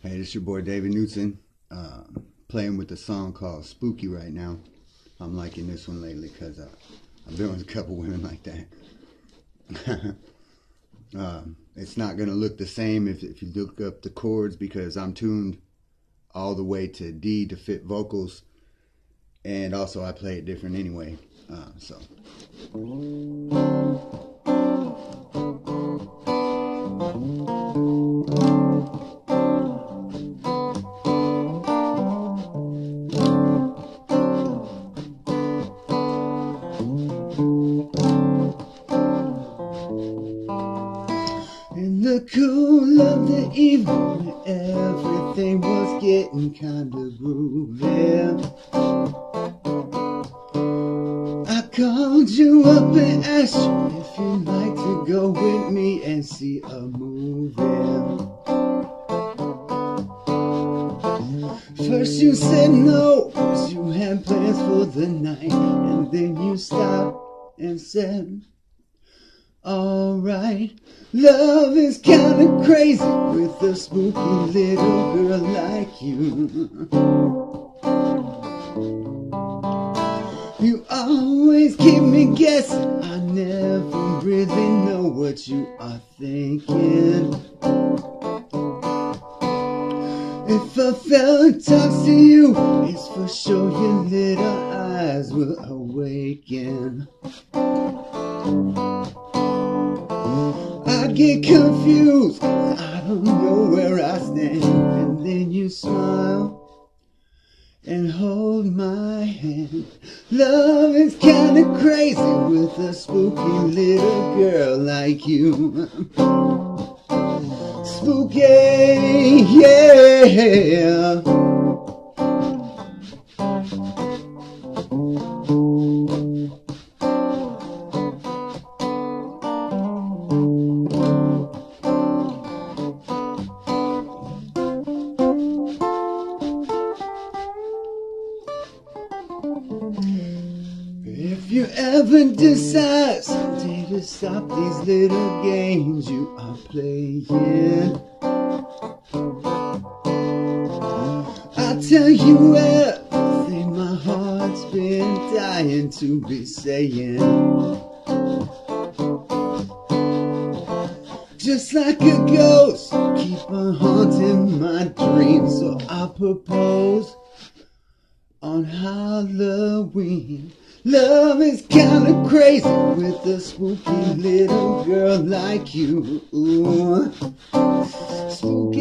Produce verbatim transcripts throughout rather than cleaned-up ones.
Hey, this is your boy David Knudsen, uh, playing with a song called Spooky right now. I'm liking this one lately because uh, I've been with a couple women like that. um, it's not going to look the same if, if you look up the chords because I'm tuned all the way to D to fit vocals, and also I play it different anyway. Uh, so. In the cool of the evening, everything was getting kinda groovy. I called you up and asked you if you'd like to go with me and see a movie. First you said no, cause you had plans for the night, and then you stopped and said, alright, love is kinda crazy with a spooky little girl like you. You always keep me guessing, I never really know what you are thinking. If a fella talks to you, it's for sure your little eyes will awaken. I get confused, I don't know where I stand, and then you smile and hold my hand. Love is kinda crazy with a spooky little girl like you. Spooky, yeah. If you ever decide someday to stop these little games you are playing, I'll tell you everything my heart's been dying to be saying. Just like a ghost, keep on haunting my dreams, so I propose on Halloween. Love is kinda crazy with a spooky little girl like you. Ooh. Spooky,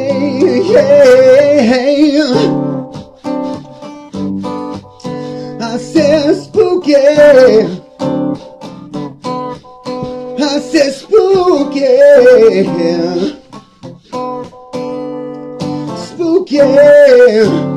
yeah. I said spooky. I said spooky. Spooky.